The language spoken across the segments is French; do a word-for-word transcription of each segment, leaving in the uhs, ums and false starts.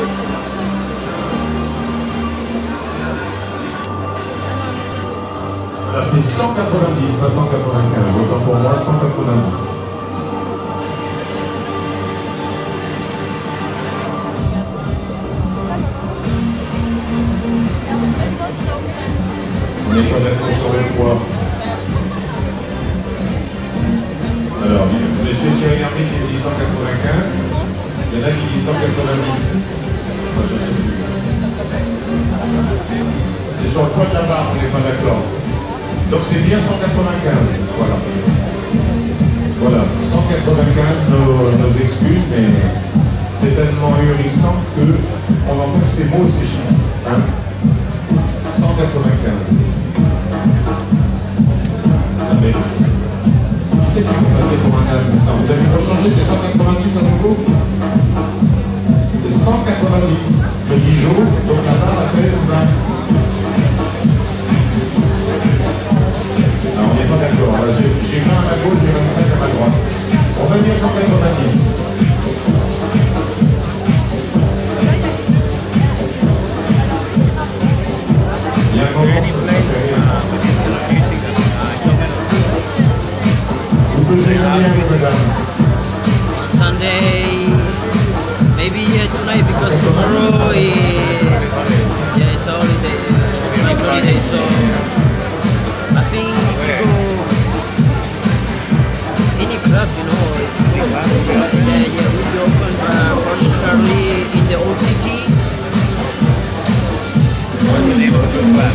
Là, c'est cent quatre-vingt-dix, pas cent quatre-vingt-quinze. Autant pour moi, cent quatre-vingt-dix. On n'est pas d'accord sur le poids. Alors, monsieur Thierry Hermé qui dit cent quatre-vingt-quinze. Il y en a qui disent cent quatre-vingt-dix. Moi, je sais plus. C'est sur le poids de la barre, on n'est pas d'accord. Donc c'est bien cent quatre-vingt-quinze. Voilà. Voilà, cent quatre-vingt-quinze, nos, nos excuses, mais c'est tellement ahurissant qu'on en fait ces mots, ces chiffres. Hein, cent quatre-vingt-quinze. Mais qui c'est qui peut passer pour un âge maintenant? Vous avez pas changé, c'est cent quatre-vingt-dix à nouveau? C'est cent quatre-vingt-dix. Le Dijon, donc la barre a fait vingt. Alors on n'est pas d'accord. J'ai vingt à ma gauche, j'ai vingt-cinq à ma droite. On va dire cent quatre-vingt-dix. Il y a un moment, ça fait rien. On Sunday, maybe yeah, tonight because tomorrow is yeah, it's a holiday, my holiday, so I think if you go any club, you know, yeah, yeah, will be open uh, particularly in the old city. What's the name of the club?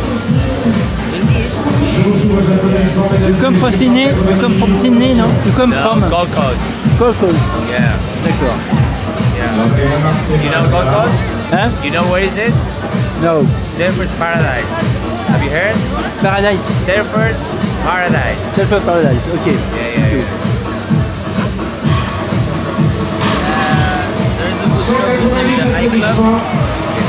You come from Sydney? You come from Sydney, no? You come no, from Gold Coast. Gold Coast. Yeah. D'accord. Yeah. You know Gold Coast? Huh? You know where is it? No. Surfers Paradise. Have you heard? Paradise. Surfers Paradise. Surfer Paradise. Okay. Yeah, yeah, okay. yeah. Uh, there is a good club, maybe the high club.